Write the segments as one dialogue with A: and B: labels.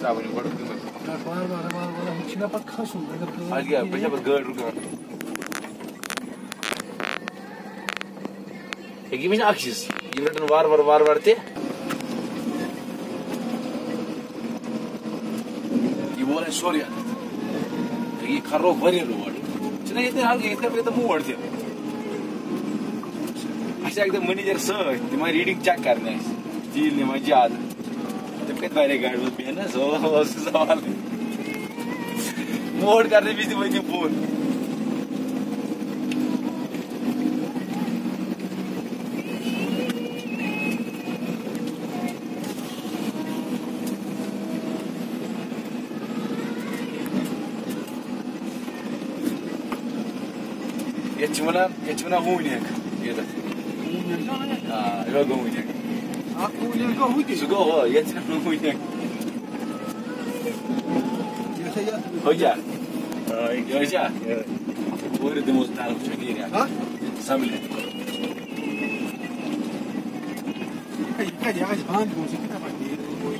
A: सावन गोड़ आज क्या बच्चा बस गाड़ रुका एक मिनट आखिस ये रटन वार ते ये बोला सॉरी ये खरो भरे रोड चना ये हाल ये तो मोड़ दे अच्छा एकदम मैनेजर सर तुम्हारी रीडिंग चेक करने चीज ने मजा आता तुम कत बारे गाड़ी में ना सवाल मोड़ करने भी वही फोन ये चुना हूनियक ये तो ये गो हूनियक
B: Aku huti.
A: सुगो हो ये चुना हूनियक हो जा ये जा पूरे दिमाग तार चुकी है
B: हाँ?
A: समझे
B: Kan dia aja band musik kita pakai.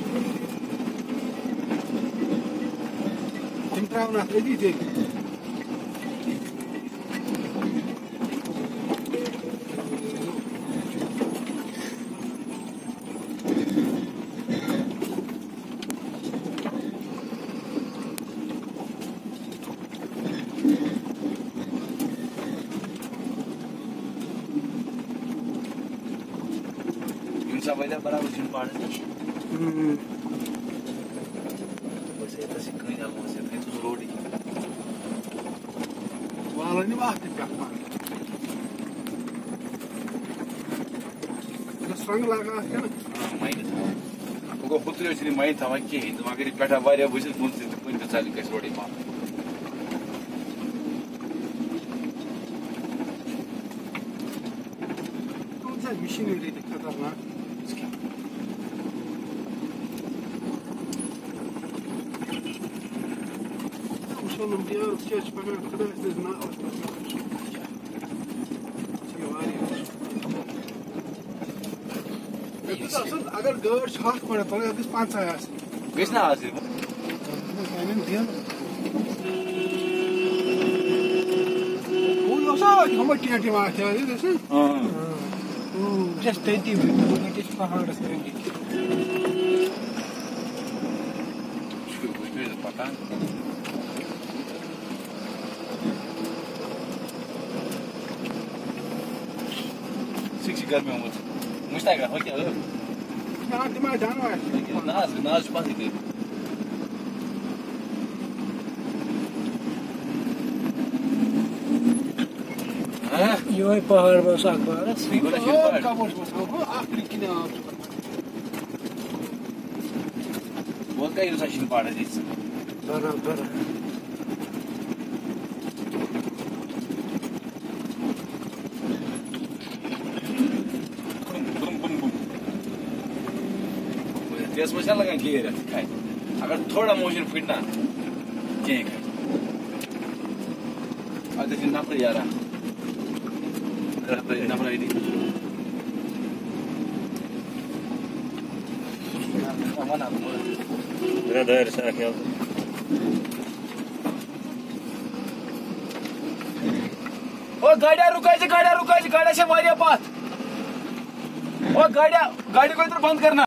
B: Tim terang nak ready je.
A: सबैलाई बराबर जुन पार्छ नि बस यता सिक्कै जाम बस यता तो road
B: Wala ni bakit ka. Terus laga kan.
A: माइन को खुत्रो छ नि माइन थामा के हिँड्नु मागरी पेटा बारे बुझिल कुन चाहिँ कुन त चालि कैस रोडमा
B: Kung saan machinery dito ka na. Ushon dia sketch pagar kada is na. अगर गाड़ छाक पड़े तो अभी 5 आया
A: किसने हासिल
B: मैंने दिया वो लोसा हम टीटी में आते हैं जैसे
A: हां
B: जस्ट 20 मिनट किस पहाड़ से
A: पता सिक्स गर्मी में मुस्ताक हो क्या
B: ना दिमाग जाना है
A: नाज पास ही हां
C: यो पहाड में सागबार
A: सिगोला शिल्पा
B: का बोल को आखिरी किने
A: वो का यूज शिल्पा पाड़ा दिस
C: बराबर
A: त्यसमा चाहिँ लगा गियर खाइ अगर थोड़ा मोशन फिटना के खाइ अझै चाहिँ नप्रे यार नप्रे आइडी
C: Radar साख्यो
A: ओ गाड़ी रुकाइछ गाड़ी से मारिया पात ओ गाड़ी को इधर बंद करना